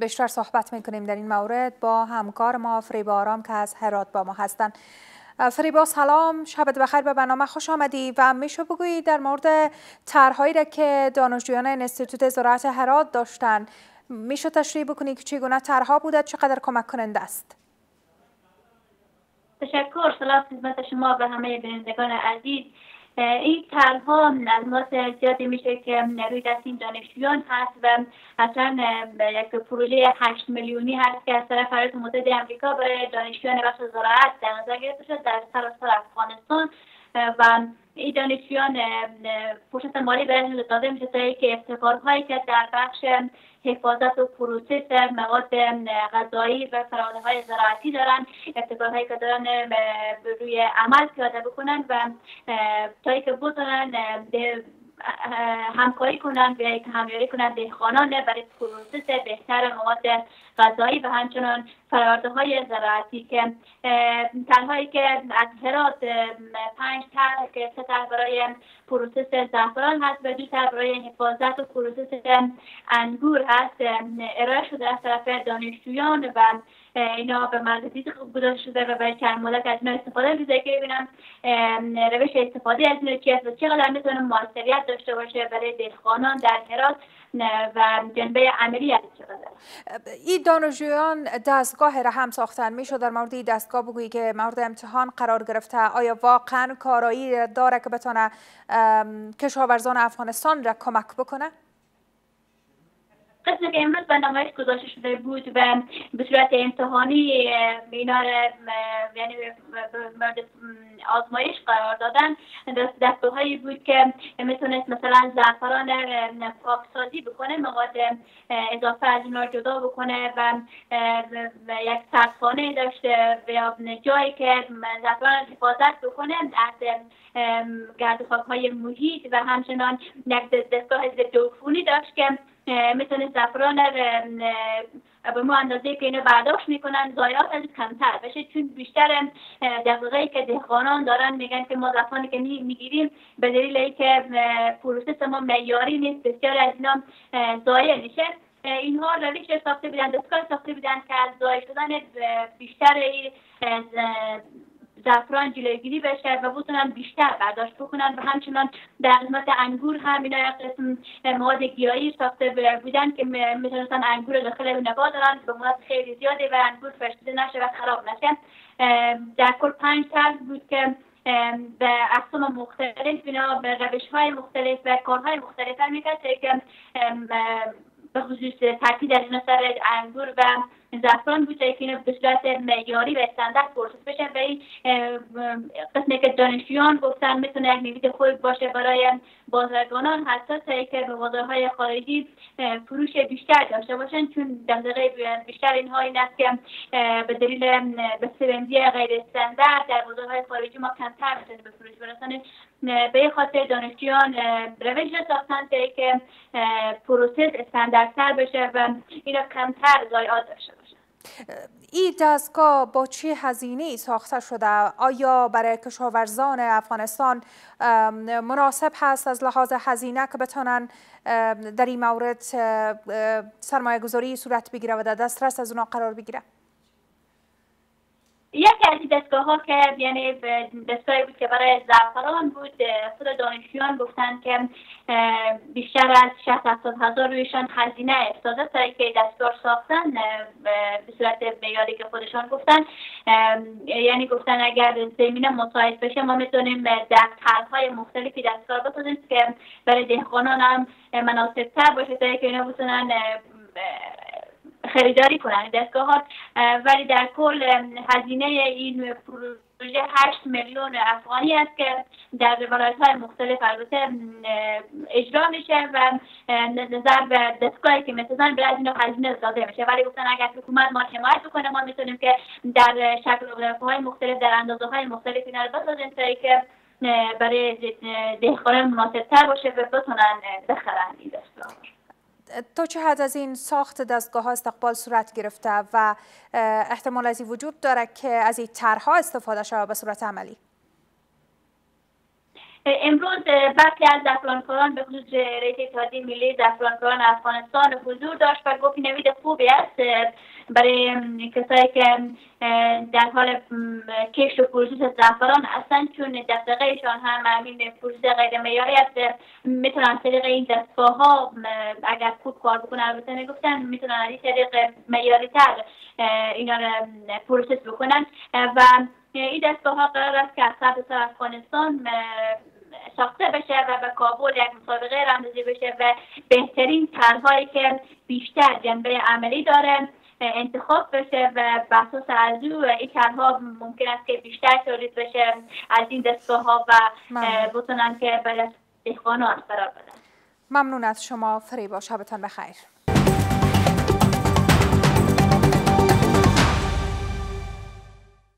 بیشتر صحبت میکنیم در این مورد با همکار ما فریبا آرام که از هرات با ما هستند. فریبا سلام، شبت بخیر، به برنامه خوش آمدی و میشه بگویی در مورد طرحهایی را که دانشجویان انستیتوت زراعت هرات داشتن میشه تشریح بکنی که چگونه طرحها بوده، چقدر کمک کننده است؟ تشکر. سلام خدمت شما و همه بینندگان عزیز. این طرحها از نظر زیادی میشه که روی دست این دانشجویان هست و اصلا یک پروژه 8 میلیونی هست که از طرف ایالات متحده آمریکا برای دانشجویان بخش زراعت در نظر گرفته شد در سراسر افغانستان و این دانشجویان فرصت مالی برای داده میشه تا اینکه ابتکارهایی که در بخش حفاظت و پروسس مواد غذایی و فرآیندهای زراعتی دارن، ابتکارهایی که دارن روی عمل پیاده بکنن و تا اینکه بتونن همکاری کنند و همیاری کنند دهقانان برای پروسس بهتر مواد غذایی و همچنان فرآیندهای زراعتی که طرحهایی که از هرات 5 طرح که 3 طرح برای پروسس زعفران هست و 2 طرح برای حفاظت و پروسس انگور هست ارائه شده از طرف دانشجویان و اینا به مرکزی گذاشته شده و برای چند مدت از اینا استفاده می‌کنه که ببینم روش استفاده از اینا چیه و چقدر میتونه موثریت داشته باشه برای دهقانان در هرات و جنبه عملی از چقدر. این دانشجویان دستگاه را هم ساختن، میشه در مورد این دستگاه بگویی که مورد امتحان قرار گرفته؟ آیا واقعا کارایی داره که بتونه کشاورزان افغانستان را کمک بکنه؟ قسمی که امروز به نمایش گذاشته شده بود و به صورت امتحانی اینا یعنی مورد آزمایش قرار دادن، دستگاه‌هایی بود که میتونست مثلا زعفران پاکسازی بکنه، مواد اضافه از اینا جدا بکنه و یک سردخانه داشته و جایی که زعفران حفاظت بکنه از گرد و خاک‌های محیط و همچنان یک دستگاه ضد عفونی داشت که میتونه زعفران به ما اندازه که اینو برداشت میکنن ضایعات از کمتر بشه، چون بیشتر دقیقه‌ای که دهقانان دارن میگن که ما زعفرانی که میگیریم به دلیل اینکه پروسس ما معیاری نیست بسیار از اینا ضایع میشه. اینها روش ساخته بودن، دستگاه ساخته بودن که از ضایع شدن بیشتر زعفران جلوگیری بشه و بتونن بیشتر برداشت بکنن و همچنان در قسمت انگور هم اینا یک قسم مواد گیاهی ساخته بودن که میتونستن انگور داخل نبات دارن به مدت خیلی زیاده و انگور فرشته نشه و خراب نشه. در کل 5 طرح بود که به اقسام مختلف اینا به روش‌های مختلف و کارهای مختلف میکرد که به خصوص تاکید در اینا سر انگور و زعفران بود که اینو به صورت معیاری و استاندارد پروسس بشه و این قسمی که دانشجویان گفتن میتونه یک نوید خوب باشه برای بازرگانان حتی تا اینکه به بازارهای خارجی فروش بیشتر داشته باشن، چون دغدغه بیشتر اینها این است که به دلیل بسته‌بندی غیر استاندارد در بازارهای خارجی ما کمتر میتونیم به فروش برسانیم. به این خاطر دانشجویان روش ساختن که پروسس استانداردتر بشه و اینا کمتر ضایعات داشته باشه. این دستگاه با چه هزینه‌ای ساخته شده؟ آیا برای کشاورزان افغانستان مناسب هست از لحاظ هزینه که بتونن در این مورد سرمایه گذاری صورت بگیره و در دسترس از اونا قرار بگیره؟ یکی از این دستگاه‌ها که یعنی دستگاهی بود که برای زعفران بود، خود دانشجویان گفتن که بیشتر از 60-70 هزار رویشان هزینه افتاده تا اینکه دستگاه ساختن به صورت معیاری که خودشان گفتن. یعنی گفتن اگر زمینه مساعد بشه ما میتونیم در طرح‌های مختلفی دستگاه بسازیم که برای دهقانان هم مناسب‌تر باشه تا اینکه اینا بتونن خریداری کنن دستگاهات، ولی در کل هزینه این پروژه 8 میلیون افغانی است که در ولایت‌های مختلف البته اجرا میشه و نظر به دستگاهی که میسازن برای اینا هزینه داده میشه، ولی گفتن اگر حکومت ما حمایت بکنه ما میتونیم که در شکل و قیافه‌های مختلف در اندازه‌های مختلف اینا رو بسازیم تا اینکه برای دهقانان مناسب‌تر باشه و بتونن بخرن این دستگاه. تا چه حد از این ساخت دستگاه ها استقبال صورت گرفته و احتمال از این وجود داره که از این طرح‌ها استفاده شود به صورت عملی؟ امروز برخی از زعفرانکاران به خصوص رئیس اتحادیه ملی زعفرانکاران افغانستان حضور داشت و گفت نوید خوبی است برای کسایی که در حال کشت و پروسس زعفران هستند، چون دغدغه‌شان هم همین پروسس غیر معیاری است. میتونن طریق این دستگاه ها اگر خوب کار بکنن، البته میگفتن میتونن از این طریق معیاری تر اینا رو پروسس بکنن و این دستگاه ها قرار است که از سطح افغانستان ساخته بشه و به کابل یک مسابقه راه بشه و بهترین طرح‌هایی که بیشتر جنبه عملی داره انتخاب بشه و بر اساس از این طرح‌ها ممکن است که بیشتر تولید بشه از این دستگاه ها و بتونن که برای دهقانان قرار بدن. ممنون از شما فریبا، شبتان بخیر.